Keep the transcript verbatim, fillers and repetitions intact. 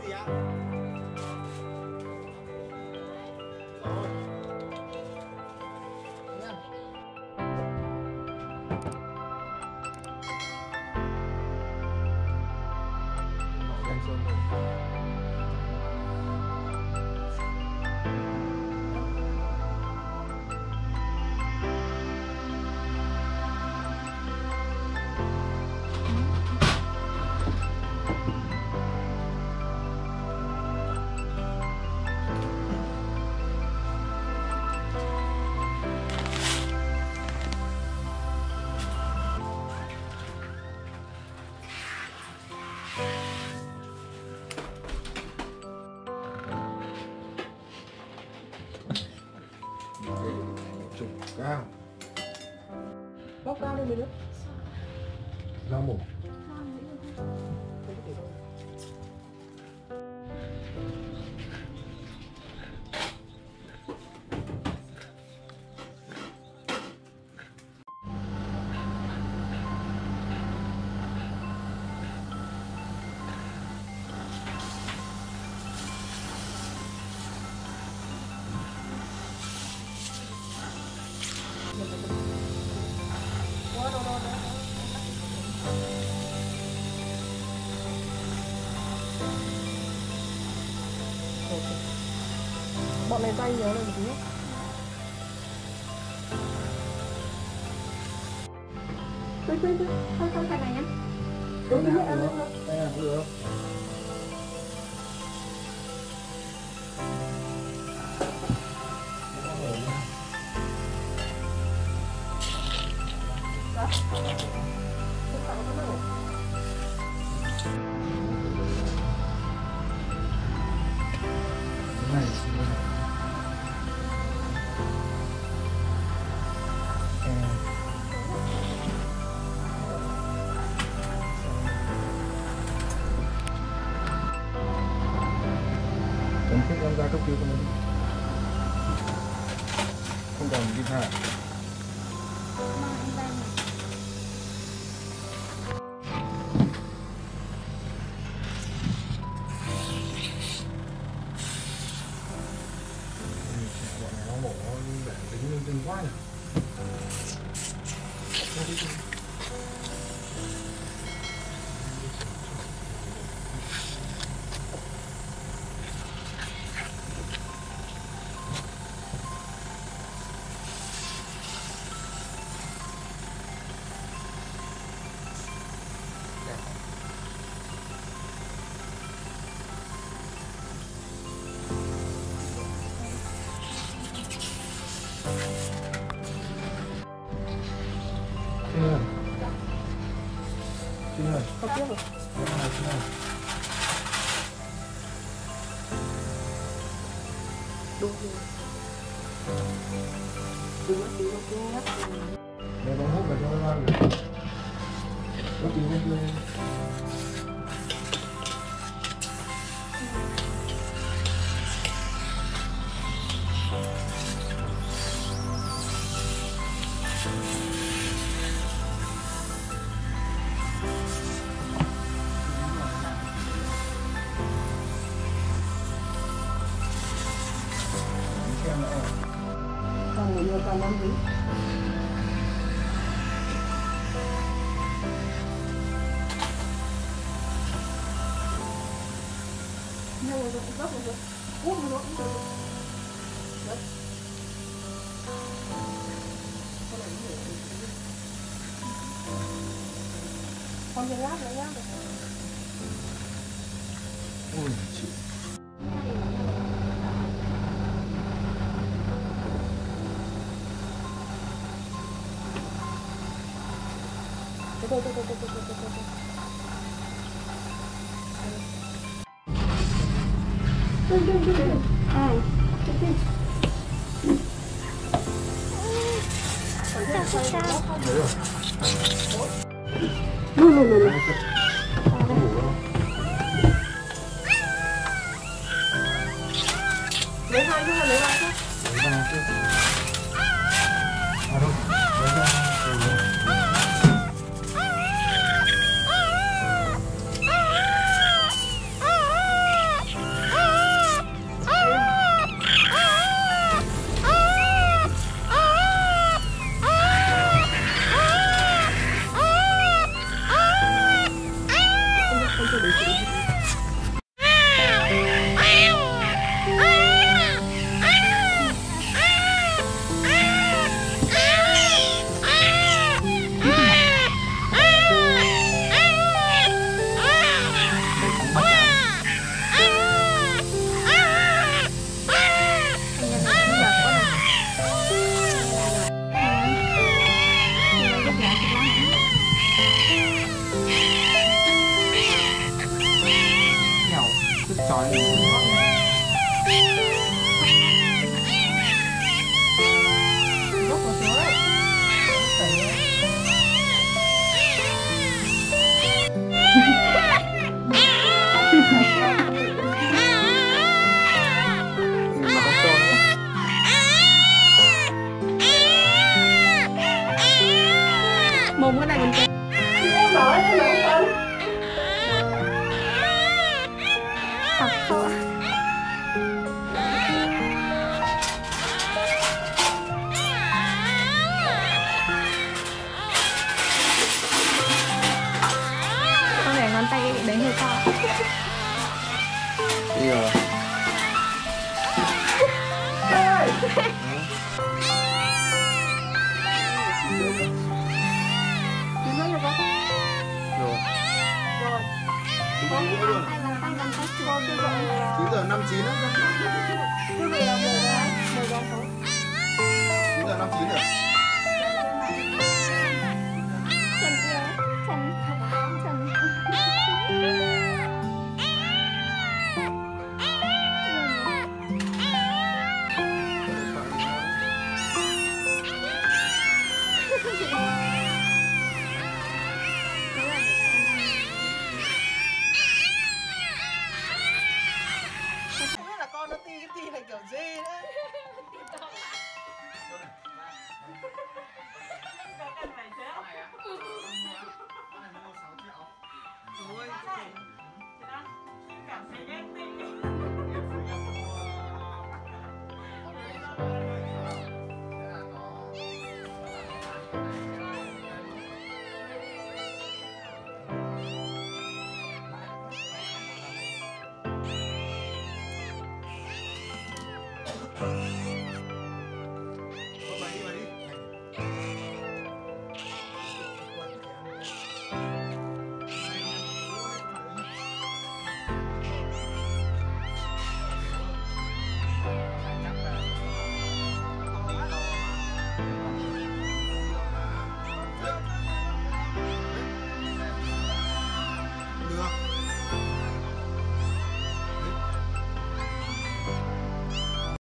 gì ạ? Cao. Bóc cao lên mình nữa. Dao mổ. Bọn này tay nhớ lên một tí nhé. Tôi tôi tôi thôi thôi cái này nhá. Cái nào cũng được. Cái nào cũng được. Cần thiết em ra cấp cứu con đi. Không cần đi thả. Bọn này nó mổ để tính linh tinh quá nhỉ. Chưa. Chưa. Có tiếp rồi. Đúng rồi. Đúng rồi, đúng rồi, đúng rồi. Để con hút vào cho nó ăn được. Có tí lên tươi. Còn người yêu còn năm gì? Nhiều rồi, cũng rất rồi. Ủa, một nó cũng được. Đấy. Con này cũng được. Con nhìn lát nữa nhá. Ôi chị. Thôi thôi thôi thôi thôi thôi thôi. Đừng đừng đừng đừng. À, đừng đừng. Sao sao sao? Lùi lùi lùi. Lấy hai chứ, lấy ba chứ. Lấy ba chứ. À đâu, lấy ra. Mùng cái này mình chơi. Thật không? Con để ngón tay đấy hơi to. Bây giờ Rồi. Con luôn. chín giờ năm chín á. Quý vị là mười giờ, mười giờ tối. chín giờ năm chín rồi.